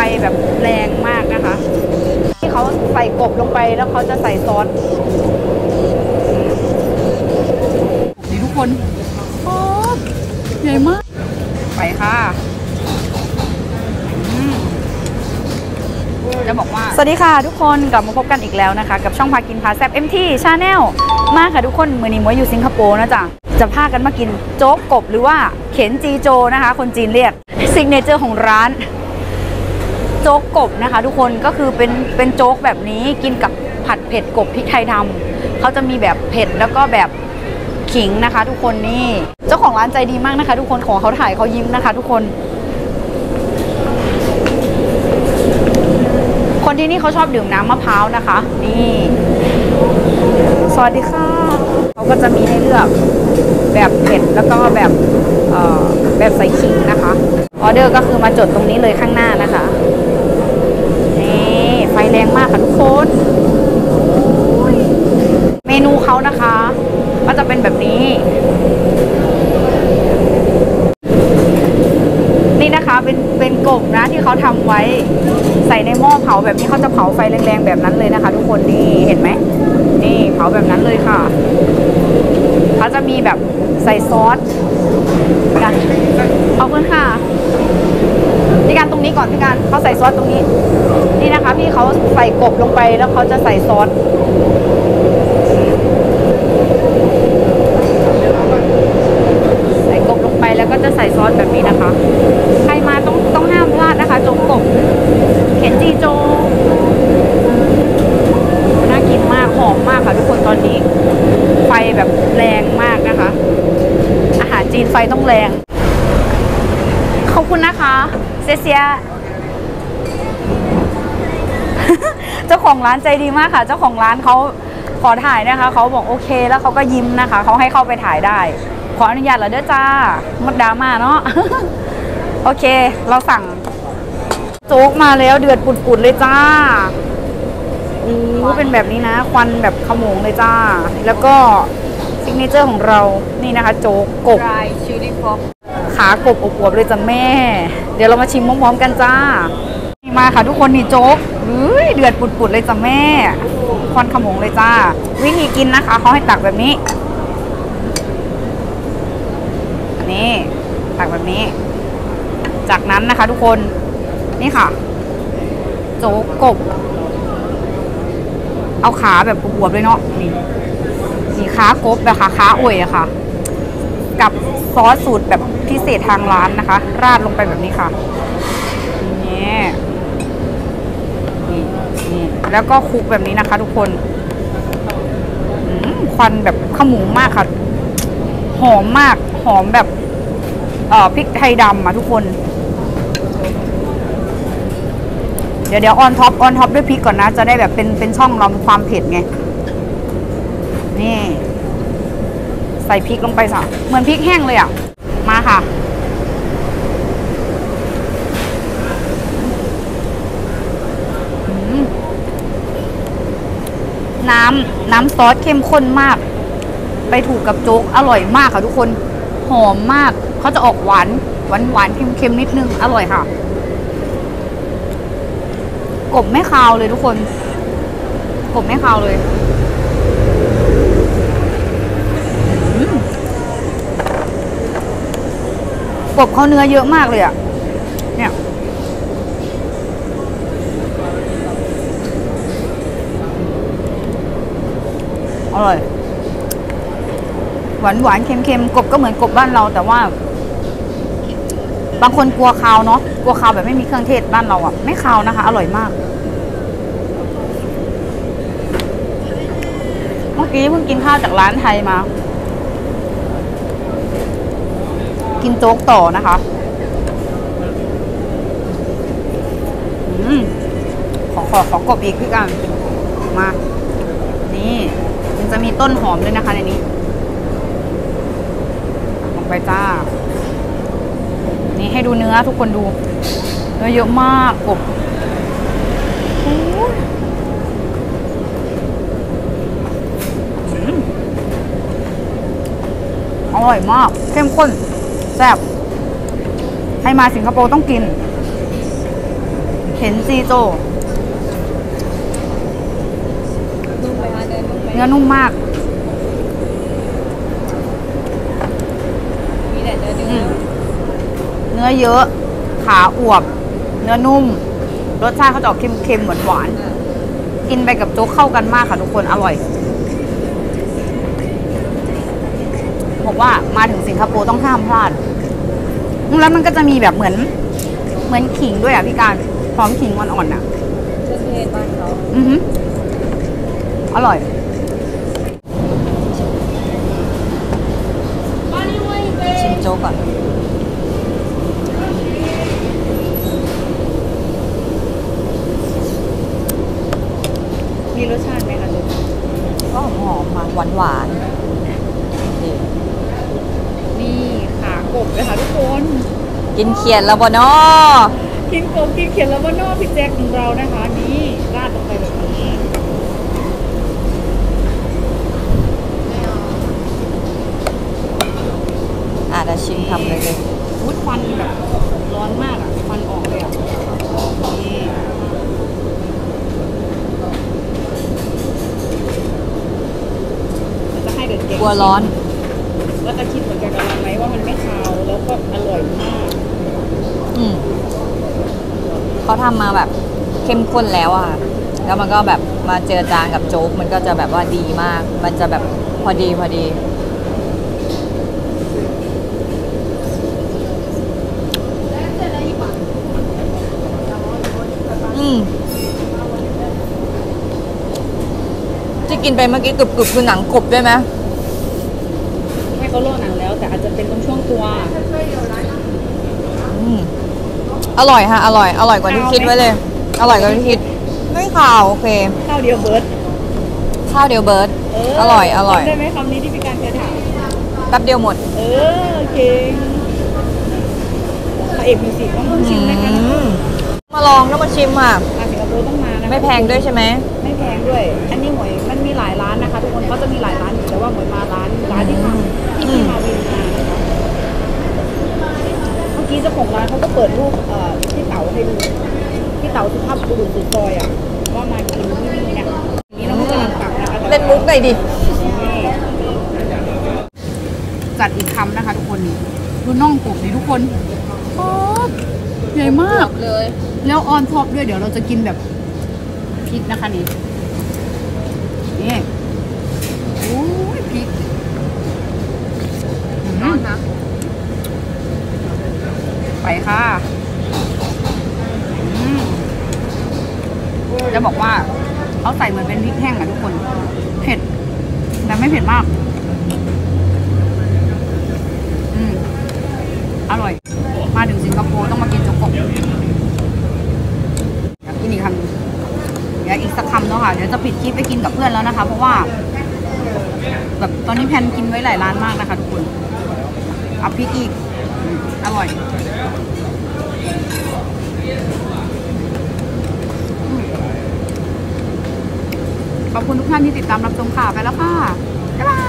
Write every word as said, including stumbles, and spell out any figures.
แบบแรงมากนะคะที่เขาใส่กบลงไปแล้วเขาจะใส่ซอสนี่ทุกคนโอ้ใหญ่มากไปค่ะจะบอกว่าสวัสดีค่ะทุกคนกลับมาพบกันอีกแล้วนะคะกับช่องพากินพาแซ่บ เอ็ม ที Channel มาค่ะทุกคนมือนี้มวยอยู่สิงคโปร์นะจ๊ะจะพากันมากินโจ๊กกบหรือว่าเข็นจีโจนะคะคนจีนเรียกซิกเนเจอร์ของร้านโจ๊กกบนะคะทุกคนก็คือเป็นเป็นโจ๊กแบบนี้กินกับผัดเผ็ดกบพริกไทยดำเขาจะมีแบบเผ็ดแล้วก็แบบขิงนะคะทุกคนนี่เจ้าของร้านใจดีมากนะคะทุกคนของเขาถ่ายเขายิ้มนะคะทุกคนคนที่นี่เขาชอบดื่มน้ำมะพร้าวนะคะนี่สวัสดีค่ะเขาก็จะมีให้เลือกแบบเผ็ดแล้วก็แบบเอ่อแบบใส่ขิงนะคะออเดอร์ก็คือมาจดตรงนี้เลยข้างหน้านะคะนี่ไฟแรงมากค่ะทุกคนเมนูเขานะคะก็จะเป็นแบบนี้นี่นะคะเป็นเป็นกบนะที่เขาทำไว้ใส่ในหม้อเผาแบบนี้เขาจะเผาไฟแรงๆแบบนั้นเลยนะคะทุกคนนี่เห็นไหมนี่เผาแบบนั้นเลยค่ะเขาจะมีแบบใส่ซอสกันขอบคุณค่ะพี่การตรงนี้ก่อนพี่การเขาใส่ซอสตรงนี้นี่นะคะพี่เขาใส่กบลงไปแล้วเขาจะใส่ซอสใส่กบลงไปแล้วก็จะใส่ซอสแบบนี้นะคะใครมาต้องต้องห้ามพลาดนะคะโจ๊กกบเข็นจีโจน่ากินมากหอมมากค่ะทุกคนตอนนี้ไฟแบบแรงมากนะคะอาหารจีนไฟต้องแรงขอบคุณนะคะเซียเซีย เจ้าของร้านใจดีมากค่ะเจ้าของร้านเขาขอถ่ายนะคะเขาบอกโอเคแล้วเขาก็ยิ้มนะคะเขาให้เข้าไปถ่ายได้ขออนุญาตเหรอเด้อจ้ามดดราม่าเนาะ โอเคเราสั่งโจ๊กมาแล้วเดือดปุดๆเลยจ้าอู้เป็นแบบนี้นะควันแบบขโมงเลยจ้าแล้วก็ซิกเนเจอร์ของเรานี่นะคะโจ๊กกบขากบอบๆเลยจ้ะแม่เดี๋ยวเรามาชิมพร้อมๆกันจ้านี่มาค่ะทุกคนนี่โจ๊กเฮ้ยเดือดปุดๆเลยจ้ะแม่ควันขโมงเลยจ้าวิธีกินนะคะเขาให้ตักแบบนี้นี่ตักแบบนี้จากนั้นนะคะทุกคนนี่ค่ะโจ๊กกบเอาขาแบบบวบๆเลยเนาะนี่สีขากบแบบขาขาอ่อยอะค่ะกับซอสสูตรแบบพิเศษทางร้านนะคะราดลงไปแบบนี้ค่ะนี่นี่นี่แล้วก็คลุกแบบนี้นะคะทุกคนควันแบบขมุงมากค่ะหอมมากหอมแบบเอ่อพริกไทยดำอะทุกคนเดี๋ยวเดี๋ยวออนท็อปออนท็อปด้วยพริกก่อนนะจะได้แบบเป็นเป็นช่องเราความเผ็ดไงนี่ใส่พริกลงไปสักเหมือนพริกแห้งเลยอ่ะมาค่ะน้ำน้ำซอสเข้มข้นมากไปถูกกับโจ๊กอร่อยมากค่ะทุกคนหอมมากเขาจะออกหวานหวานหวานเค็มๆนิดนึงอร่อยค่ะกบไม่คาวเลยทุกคนกบไม่คาวเลยกบเขาเนื้อเยอะมากเลยอ่ะเนี่ยอร่อยหวานหวานเค็มๆกบก็เหมือนกบบ้านเราแต่ว่าบางคนกลัวคาวเนาะกลัวคาวแบบไม่มีเครื่องเทศบ้านเราอ่ะไม่คาวนะคะอร่อยมากเมื่อกี้เพิ่งกินข้าวจากร้านไทยมากินโจ๊กต่อนะคะอืมขอขอขอกบอีกพี่กันมานี่มันจะมีต้นหอมด้วยนะคะในนี้ลงไปจ้านี่ให้ดูเนื้อทุกคนดูเนื้อเยอะมากกบอร่อยมากเข้มข้นแซ่บให้มาสิงคโปร์ต้องกินเห็นซีโจนุ่มไปฮะเดินนุ่มไปเนื้อนุ่มมากมีแต่เนื้อเนื้อเนื้อเยอะ ขาอวบ เนื้อนุ่ม รสชาติเขาจะออกเค็มๆหวานๆกินไปกับโจ๊กเข้ากันมากค่ะทุกคน อร่อยบอกว่ามาถึงสิงคโปร์ต้องห้ามพลาด แล้วมันก็จะมีแบบเหมือน เหมือนขิงด้วยอ่ะพี่การพร้อมขิงอ่อนๆอ่ะเครื่องเทศบ้านเขาอือหืออร่อยชิมโจ๊กก่อนมีรสชาติไหมคะโจ๊กก็หอมๆมาหวานหวานๆนี่นี่ขากบเลยค่ะทุกคนกินเขียดแล้วบ่เนาะกินกบกินเขียนแล้วว่านอกพี่แจ็คของเรานะคะ นี่ราดลงไปแบบนี้อ่ะเดี๋ยวชิมทำเลยเลยวุ้ยควันแบบร้อนมากอ่ะควันออกเลยอ่ะนี่เราจะให้เด็กเก่งกลัวร้อนว่าจะคิดเหมือนกันกับเราไหมว่ามันไม่คาวแล้วก็อร่อยมากอืมเขาทำมาแบบเข้มข้นแล้วอะค่ะแล้วมันก็แบบมาเจอจานกับโจ๊กมันก็จะแบบว่าดีมาก มันจะแบบพอดีพอดี อืมที่กินไปเมื่อกี้กรึบๆคือหนังกบด้วยไหมให้เขาโล่หนังแล้ว แต่อาจจะเป็นตรงช่วงตัวอืมอร่อยฮะ อร่อย อร่อยกว่าที่คิดไว้เลย อร่อยกว่าที่คิด ไม่ข่าวโอเคข้าวเดียวเบิร์ดข้าวเดียวเบิร์ดอร่อย อร่อยจำได้ไหมคำนี้ที่พี่การเคยถามแป๊บเดียวหมดเออเก่งพระเอกมิวสิกต้องชิมนะคะอืมมาลองต้องมาชิมค่ะมาสิงคโปร์ต้องมานะคะไม่แพงด้วยใช่ไหมไม่แพงด้วย อันนี้หมวยมันมีหลายร้านนะคะ ทุกคนเขาจะมีหลายร้านอยู่แต่ว่าหมวยมาร้านร้านที่ทำที่พี่มาวินมานะคะเมื่อกี้เจ้าของร้านเขาก็เปิดรูปเอ่อพี่เต๋าให้ดูพี่เต๋าสุภาพบุรุษสุดซอยอ่ะว่ามากินที่นี่เนี่ยนี้เราก็กำลังกลับนะคะเล่นมุกหน่อยดิจัดอีกคำนะคะ ทุกคนนี่ดูน่องกบนี่ทุกคนโอ้ใหญ่มากเลยแล้วออนท็อปด้วยเดี๋ยวเราจะกินแบบพริกนะคะนี่นี่โอ้ยพริกอืมไปค่ะอืมจะบอกว่าเขาใส่เหมือนเป็นพริกแห้งอะทุกคนเผ็ดแต่ไม่เผ็ดมากอืมอร่อยมาถึงสิงคโปร์ต้องมากินโจ๊กกบอยากกินอีกคำหนึ่งเดี๋ยวอีกสักคำเนาะค่ะเดี๋ยวจะปิดคลิปไปกินกับเพื่อนแล้วนะคะ เพราะว่า แบบตอนนี้แพนกินไว้หลายร้านมากนะคะทุกคนเอาพริกอีกอืมอร่อยอืมขอบคุณทุกท่านที่ติดตามรับชมข่าวไปแล้วค่ะบ๊ายบาย